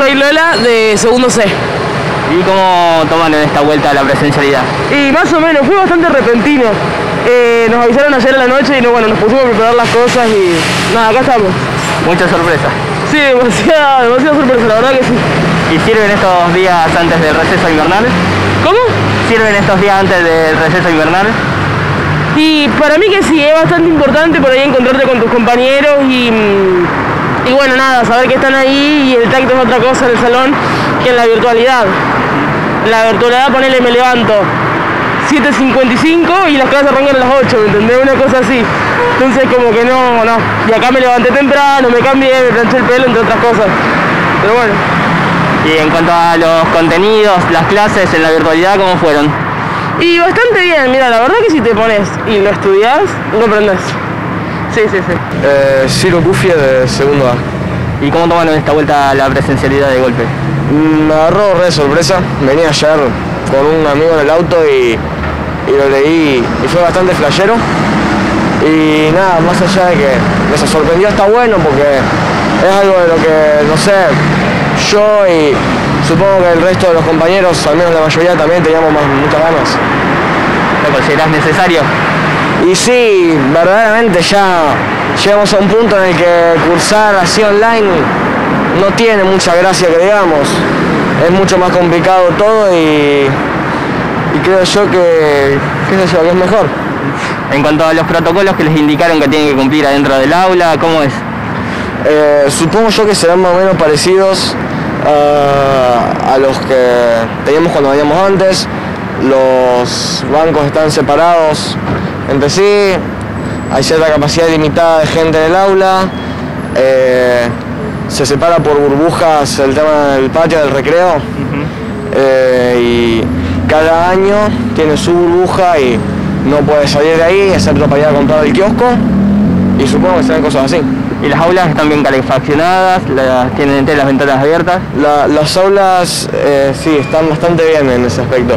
soy Lola de segundo C. ¿Y cómo toman en esta vuelta la presencialidad? Y más o menos, fue bastante repentino. Nos avisaron ayer a la noche y bueno, nos pusimos a preparar las cosas y nada, acá estamos. Mucha sorpresa. Sí, demasiada sorpresa, la verdad que sí. ¿Y sirven estos días antes del receso invernal? ¿Cómo? ¿Sirven estos días antes del receso invernal? Y para mí que sí, es bastante importante por ahí encontrarte con tus compañeros y bueno, nada, saber que están ahí y el tacto es otra cosa en el salón que en la virtualidad. La virtualidad, ponele, me levanto 7:55 y las clases arrancan a las 8, ¿me entendés? Una cosa así. Entonces como que no. Y acá me levanté temprano, me cambié, me planché el pelo, entre otras cosas. Pero bueno. Y en cuanto a los contenidos, las clases en la virtualidad, ¿cómo fueron? Y bastante bien, mira, la verdad que si te pones y lo estudias, lo aprendes. Sí. Ciro Cufia de segundo A. ¿Y cómo tomaron esta vuelta la presencialidad de golpe? Me agarró re de sorpresa. Venía ayer con un amigo en el auto y lo leí y fue bastante flashero. Y nada, más allá de que me sorprendió, está bueno porque es algo de lo que, no sé, yo y supongo que el resto de los compañeros, al menos la mayoría, también teníamos muchas ganas. ¿Lo considerás necesario? Y sí, verdaderamente ya llegamos a un punto en el que cursar así online no tiene mucha gracia, que digamos. Es mucho más complicado todo y creo yo que es mejor. En cuanto a los protocolos que les indicaron que tienen que cumplir adentro del aula, ¿cómo es? Supongo yo que serán más o menos parecidos a los que teníamos cuando veníamos antes. Los bancos están separados entre sí, hay cierta capacidad limitada de gente en el aula, se separa por burbujas el tema del patio, del recreo, y cada año tiene su burbuja y no puede salir de ahí excepto para ir a comprar el kiosco, y supongo que serán cosas así. ¿Y las aulas están bien calefaccionadas? ¿Tienen enteras las ventanas abiertas? Las aulas sí, están bastante bien en ese aspecto.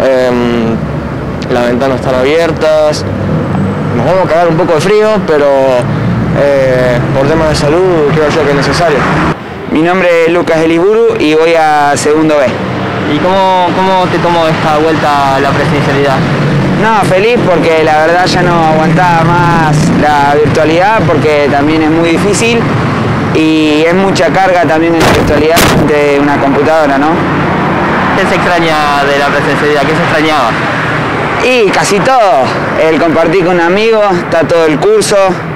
Las ventanas están abiertas, nos vamos a cagar un poco de frío, pero por temas de salud creo yo que es necesario. Mi nombre es Lucas Eliburu y voy a segundo B. ¿Y cómo te tomó esta vuelta a la presencialidad? No, feliz porque la verdad ya no aguantaba más la virtualidad porque también es muy difícil y es mucha carga también en la virtualidad de una computadora, ¿no? ¿Qué se extraña de la presencialidad? ¿Qué se extrañaba? Y casi todo, el compartir con amigos, está todo el curso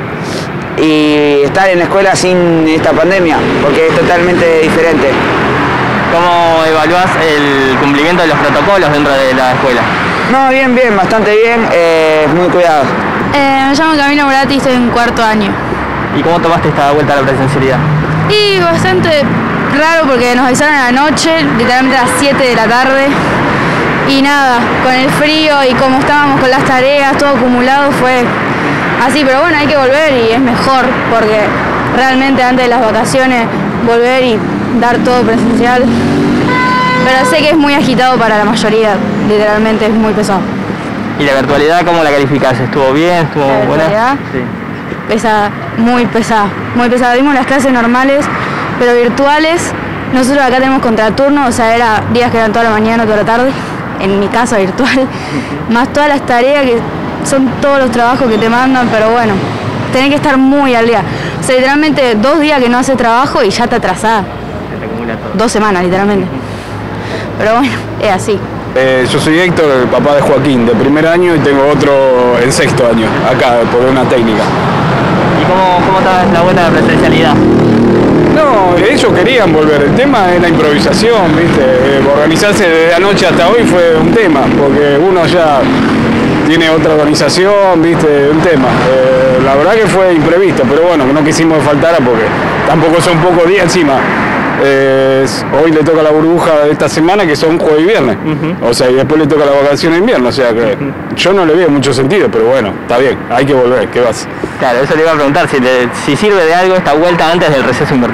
y estar en la escuela sin esta pandemia, porque es totalmente diferente. ¿Cómo evaluás el cumplimiento de los protocolos dentro de la escuela? No, bien, bastante bien, muy cuidado. Me llamo Camila Murati y estoy en cuarto año. ¿Y cómo tomaste esta vuelta a la presencialidad? Y bastante raro porque nos avisaron a la noche, literalmente a las 7 de la tarde. Y nada, con el frío y como estábamos con las tareas, todo acumulado fue así. Pero bueno, hay que volver y es mejor porque realmente antes de las vacaciones volver y dar todo presencial. Pero sé que es muy agitado para la mayoría, literalmente es muy pesado. ¿Y la virtualidad cómo la calificás? ¿Estuvo bien? ¿Estuvo buena? Sí. Pesada, muy pesada, muy pesada. Vimos las clases normales, pero virtuales. Nosotros acá tenemos contraturno, o sea, era días que eran toda la mañana, toda la tarde, en mi casa virtual, más todas las tareas que son todos los trabajos que te mandan, pero bueno, tenés que estar muy al día. O sea, literalmente 2 días que no haces trabajo y ya te atrasás. 2 semanas, literalmente. Pero bueno, es así. Yo soy Héctor, el papá de Joaquín, de primer año y tengo otro en sexto año, acá, por una técnica. ¿Y cómo está la vuelta de la presencialidad? No, ellos querían volver, el tema es la improvisación, ¿viste? Organizarse de anoche hasta hoy fue un tema, porque uno ya tiene otra organización, ¿viste? Un tema. La verdad que fue imprevisto, pero bueno, que no quisimos que faltara porque tampoco son pocos días encima. Hoy le toca la burbuja de esta semana que son jueves y viernes, o sea, y después le toca la vacación en invierno, o sea que yo no le veo mucho sentido, pero bueno, está bien, hay que volver, ¿qué vas? Claro, eso le iba a preguntar, si sirve de algo esta vuelta antes del receso invernal.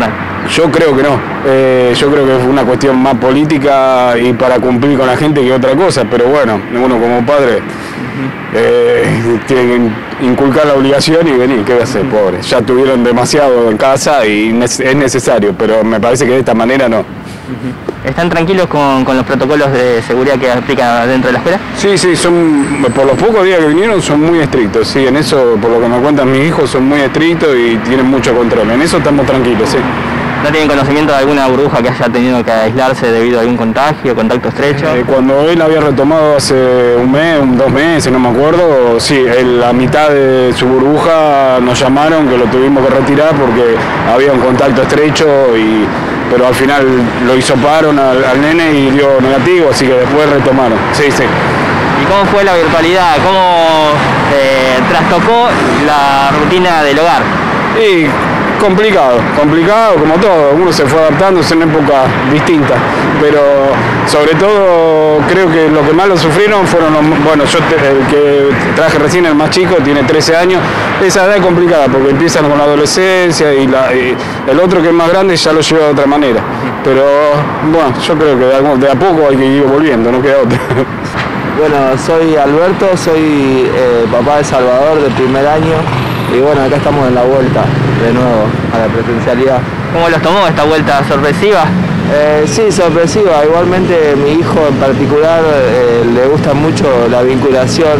Yo creo que no. Yo creo que es una cuestión más política y para cumplir con la gente que otra cosa, pero bueno, uno como padre tiene que inculcar la obligación y venir, ¿qué va a hacer, pobre? Ya tuvieron demasiado en casa y es necesario, pero me parece que de esta manera no. ¿Están tranquilos con los protocolos de seguridad que aplican dentro de la escuela? Sí, por los pocos días que vinieron son muy estrictos, sí, en eso, por lo que me cuentan mis hijos, son muy estrictos y tienen mucho control, en eso estamos tranquilos, sí. ¿No tienen conocimiento de alguna burbuja que haya tenido que aislarse debido a algún contagio, contacto estrecho? Cuando él había retomado hace un mes, 2 meses, no me acuerdo, sí, la mitad de su burbuja nos llamaron que lo tuvimos que retirar porque había un contacto estrecho, pero al final lo hisoparon al nene y dio negativo, así que después retomaron. Sí. ¿Y cómo fue la virtualidad? ¿Cómo trastocó la rutina del hogar? Y complicado como todo, uno se fue adaptándose en épocas distintas, pero sobre todo creo que lo que más lo sufrieron fueron el que traje recién, el más chico, tiene 13 años, esa edad es complicada porque empiezan con la adolescencia y el otro que es más grande ya lo lleva de otra manera, pero bueno, yo creo que de a poco hay que ir volviendo, no queda otra. Bueno, soy Alberto, soy papá de Salvador de primer año y bueno, acá estamos en la vuelta de nuevo a la presencialidad. ¿Cómo los tomó esta vuelta sorpresiva? Sí, sorpresiva. Igualmente mi hijo en particular le gusta mucho la vinculación,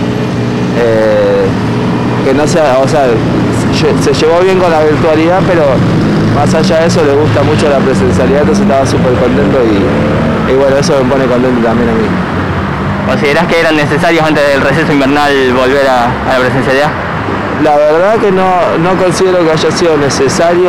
que no sea, o sea, se llevó bien con la virtualidad, pero más allá de eso le gusta mucho la presencialidad, entonces estaba súper contento y bueno, eso me pone contento también a mí. ¿Considerás que eran necesarios antes del receso invernal volver a la presencialidad? La verdad que no considero que haya sido necesario,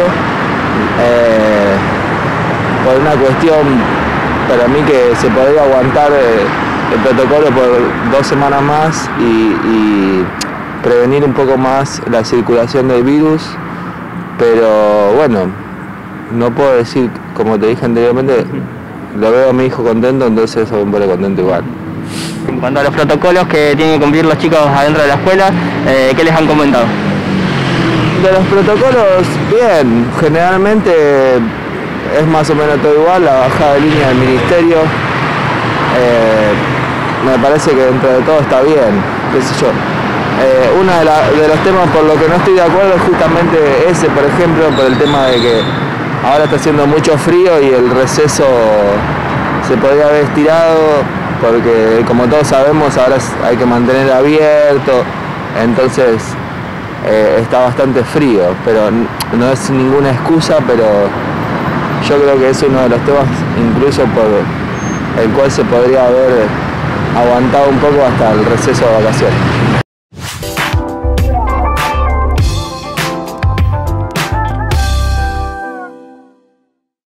por una cuestión para mí que se podría aguantar el protocolo por 2 semanas más y prevenir un poco más la circulación del virus, pero bueno, no puedo decir, como te dije anteriormente, lo veo a mi hijo contento, entonces eso me pone contento igual. En cuanto a los protocolos que tienen que cumplir los chicos adentro de la escuela, ¿qué les han comentado? De los protocolos, bien, generalmente es más o menos todo igual, la bajada de línea del ministerio, me parece que dentro de todo está bien, qué sé yo. Uno de los temas por lo que no estoy de acuerdo es justamente ese, por ejemplo, por el tema de que ahora está haciendo mucho frío y el receso se podría haber estirado, porque como todos sabemos ahora hay que mantener abierto, entonces está bastante frío, pero no es ninguna excusa, pero yo creo que es uno de los temas incluso por el cual se podría haber aguantado un poco hasta el receso de vacaciones.